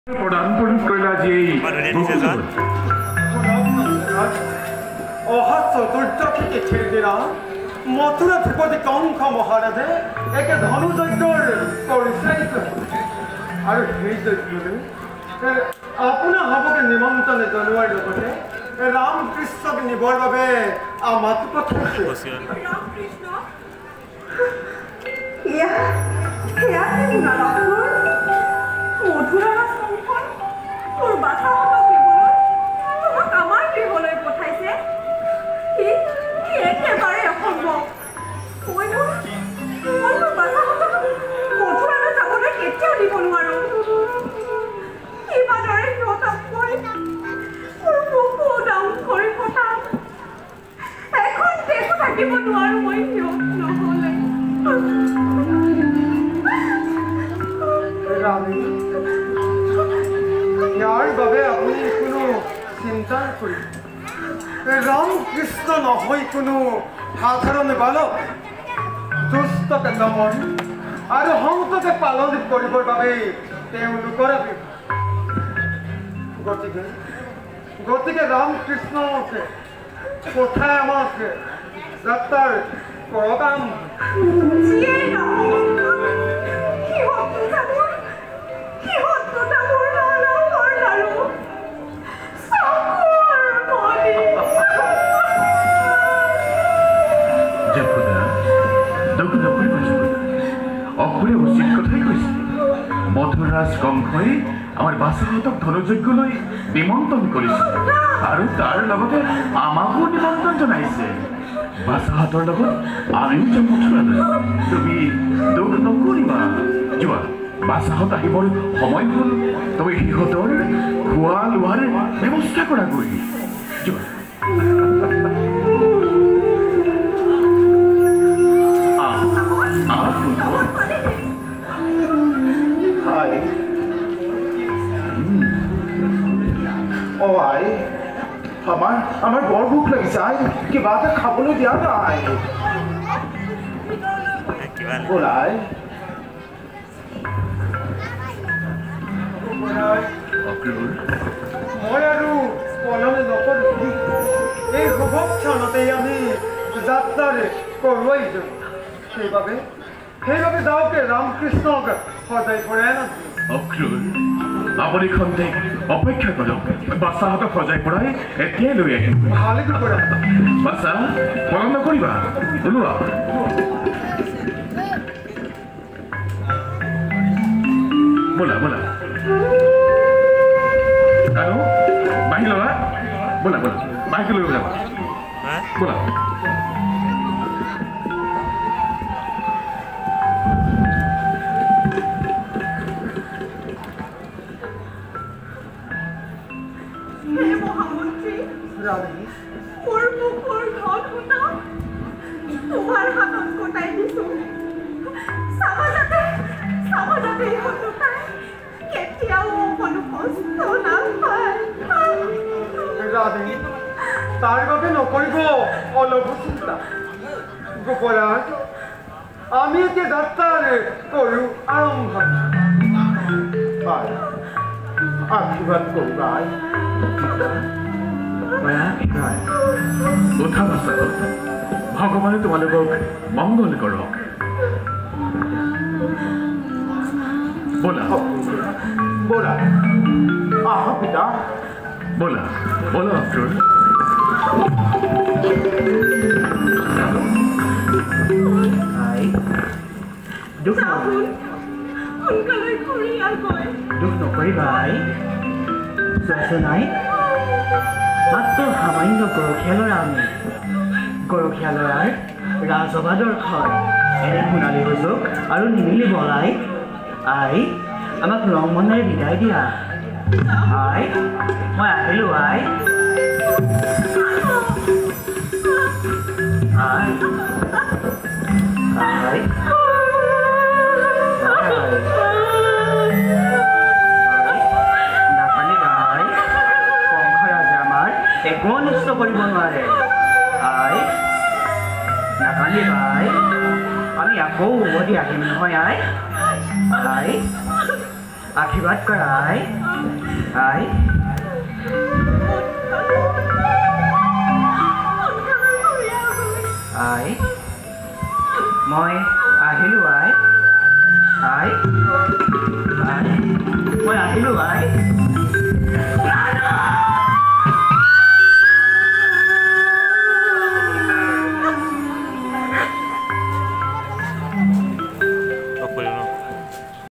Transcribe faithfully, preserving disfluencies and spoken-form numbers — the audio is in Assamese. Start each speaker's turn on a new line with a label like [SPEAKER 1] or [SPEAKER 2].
[SPEAKER 1] প্ৰদান কৰি কৰিলা যি
[SPEAKER 2] অহা চতুৰ্থ তিথিৰ দিনা মথুৰা ধ্ৰুপদী কংস মহাৰাজে একে ধনুযজ্ঞৰ কৰিছে আৰু সেই যজ্ঞলৈ আপোনাৰ সবকে নিমন্ত্ৰণ জনোৱাৰ লগতে ৰামকৃষ্ণক নিবৰ বাবে আমাক পঠাইছে। ইয়াৰ বাবে আপুনি কোনো চিন্তা কৰিব। ৰামকৃষ্ণ নহয় কোনো সাধাৰণ বালক। দুষ্টকে দমন আৰু সংসদে পালন কৰিবৰ বাবে তেওঁলোকৰ গতিকে গতিকে ৰামকৃষ্ণকে পঠাই আমাক যাত্ৰাৰ প্ৰদান
[SPEAKER 1] অকলে উচিত কথাই কৈছে। মথুৰাজ কংসই আমাৰ বাছাহঁতক ধনুযজ্ঞলৈ নিমন্ত্ৰণ কৰিছে আৰু তাৰ লগতে আমাকো নিমন্ত্ৰণ জনাইছে। বাছাহঁতৰ লগত আমিও যাম মথুৰালৈ। তুমি দুখ নকৰিবা। যোৱা, বাছাহঁত আহিবৰ সময় হ'ল। তুমি সিহঁতৰ খোৱা লোৱাৰ ব্যৱস্থা কৰাগৈ। যোৱা।
[SPEAKER 3] আমার আমার বড় ভুক লাগিছে। আই কিবা এটা খাবলৈ দিয়া নাই। বলাই
[SPEAKER 2] মই আৰু পলমে নকৰো। এই শুভক্ষণতেই আমি যাত্ৰাৰে কৰোৱাই যাম। সেইবাবে সেইবাবে যাওঁকে ৰামকৃষ্ণক সজাই পৰাই নাছিল।
[SPEAKER 1] অক্ৰুৰ আপুনি খন্তেক অপেক্ষা কৰক। বাছাহঁতক সজাই পৰাই এতিয়াই লৈ আহিম।
[SPEAKER 2] ভালে কৰা
[SPEAKER 1] বাছা, পলম নকৰিবা। ওলোৱা। ব'লা ব'লা আৰু বাঢ়ি ল'লা। ব'লা ব'লা বাহিৰলৈ লৈ যাবা। ব'লা।
[SPEAKER 4] তোমার হাতত গোটাই দিছো। সমাজতে সমাজতে হতোকাই কেতিয়াও কোনো কষ্ট নাপায়।
[SPEAKER 2] ৰাধে, তাৰ বাবে নকৰিব অলপ চিন্তা। গোপৰাজ, আমি এতিয়া যাত্ৰাৰ কৰোঁ আৰম্ভ।
[SPEAKER 3] আশীৰ্বাদ কৰোঁ আই।
[SPEAKER 1] উঠা বাছা, ভগৱানে তোমালোকক মংগল কৰক। ব'লা
[SPEAKER 3] ব'লা। আহ পিতা।
[SPEAKER 1] ব'লা ব'লা অক্ৰুৰ।
[SPEAKER 3] দুখ নকৰিবা আই। চোৱাচোন আই, মাত্ৰ সামান্য গৰখীয়া ল'ৰা আমি। গৰখীয়া ল'ৰাৰ ৰাজসভা দৰ্শন এনে সোণালী সুযোগ আৰু নিমিলিব আই। আই, আমাক ৰং মনেৰে বিদায় দিয়া। আই, মই আহিলোঁ আই। আই আই নাপালিবা আই। কংসৰাজে আমাৰ একো অনিষ্ট কৰিব নোৱাৰে। আই নাপালিবা আই। আমি আকৌ উভতি আহিম নহয় আই। আই আশীৰ্বাদ কৰা আই।
[SPEAKER 5] আই আই মই আহিলোঁ আই আই